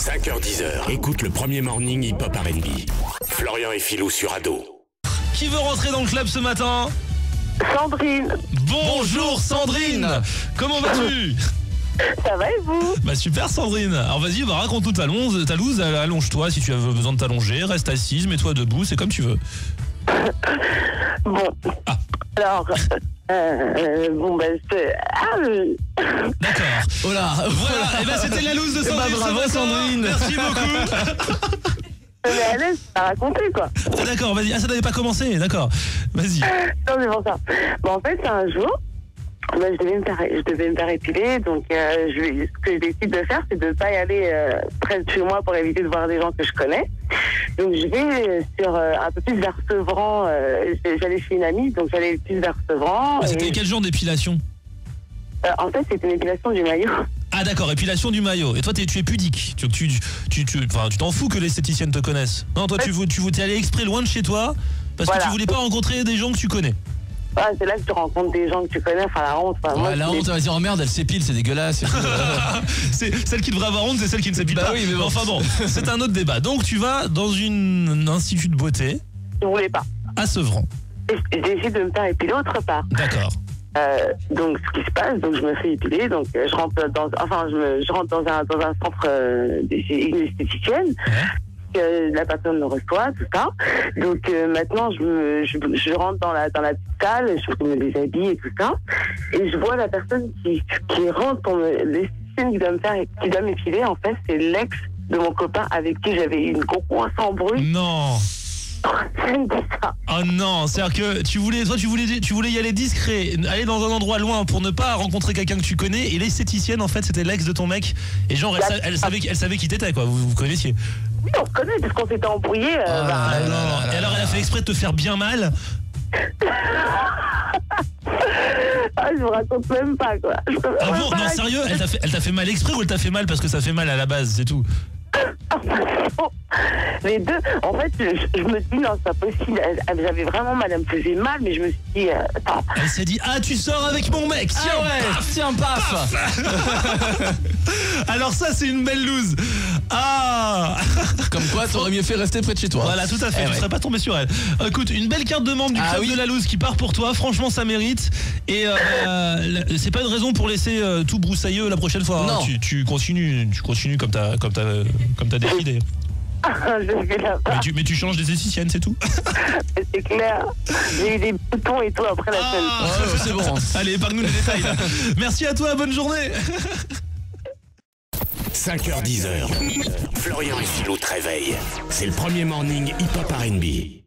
5h10, écoute le premier morning hip-hop R&B. Florian et Philou sur Ado. Qui veut rentrer dans le club ce matin? Sandrine. Bonjour Sandrine. Comment vas-tu? Ça va et vous? Bah super Sandrine. Alors vas-y, raconte-nous ta loose, allonge-toi si tu as besoin de t'allonger, reste assise, mets-toi debout, c'est comme tu veux. Bon. Ah. Alors, bon ben c'est... D'accord. Oh là, Voilà, et ben c'était la loose de Sandrine. bravo, ce matin. Sandrine. Merci beaucoup. Mais à l'aise, à raconter quoi. Ah, d'accord, vas-y. Ah, ça n'avait pas commencé, d'accord. Vas-y. Non c'est pour ça. Bon en fait c'est un jour, moi, je devais me faire épiler, donc ce que je décide de faire, c'est de ne pas y aller près de chez moi pour éviter de voir des gens que je connais. Donc je vais sur un peu plus vers Sevran, j'allais chez une amie, donc j'allais plus vers Sevran. Ah, c'était quel genre d'épilation? En fait c'était une épilation du maillot. Ah d'accord, épilation du maillot. Et toi tu es pudique. Tu t'en fous que l'esthéticienne te connaisse. Non, toi tu es allé exprès loin de chez toi parce que tu voulais pas rencontrer des gens que tu connais. Ah, c'est là que tu rencontres des gens que tu connais, enfin la honte. Enfin, moi, la honte, vas-y, oh merde, elle s'épile, c'est dégueulasse. C'est celle qui devrait avoir honte, c'est celle qui ne s'épile pas. Oui, mais bon. Enfin bon, c'est un autre débat. Donc tu vas dans un institut de beauté. Je voulais pas. À Sevran. J'ai essayé de me faire épiler autre part. D'accord. Donc ce qui se passe, donc je me fais épiler, donc je rentre dans un centre une esthéticienne. Ouais. La personne me reçoit, tout ça. Donc maintenant je rentre dans la petite salle, je me déshabille et tout ça, et je vois la personne qui rentre pour l'esthéticienne qui doit m'épiler. En fait, c'est l'ex de mon copain avec qui j'avais une concours sans bruit. Non. Elle me dit ça. Oh non, c'est-à-dire que tu voulais y aller discret, aller dans un endroit loin pour ne pas rencontrer quelqu'un que tu connais, et l'esthéticienne en fait c'était l'ex de ton mec, et genre elle savait qui t'étais quoi, vous connaissiez. Oui, on se connaît parce qu'on s'était embrouillé. Et alors elle a fait exprès de te faire bien mal. Ah, je vous raconte même pas quoi. Ah bon, non sérieux, elle t'a fait mal exprès ou elle t'a fait mal parce que ça fait mal à la base, c'est tout? Les deux, en fait, je me dis non, c'est pas possible. J'avais vraiment mal, elle me faisait mal, mais je me suis dit, attends. Elle s'est dit, ah, tu sors avec mon mec, tiens, Ah ouais, tiens, paf. Alors ça, c'est une belle loose. Ah. Comme quoi, t'aurais mieux fait rester près de chez toi. Voilà, tout à fait, tu serais pas tombé sur elle. Écoute, une belle carte de membre du club de la loose qui part pour toi, franchement, ça mérite. Et c'est pas une raison pour laisser tout broussailleux la prochaine fois. Non. Hein. Tu continues comme t'as décidé. Je vais là-bas. Mais tu changes des esthéticiennes, c'est tout. C'est clair. J'ai eu des boutons et tout après la scène. Ouais, c'est bon. Allez, épargne-nous les détails là. Merci à toi, bonne journée. 5h10, Florian et Philou te réveillent. C'est le premier morning hip-hop R&B.